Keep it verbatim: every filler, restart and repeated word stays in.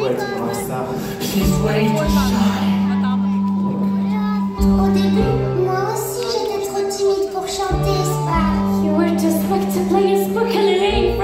poète, une rockstar. She's way too shy. Au début, moi aussi j'étais trop timide pour chanter, Spark. You were just like to play a spoken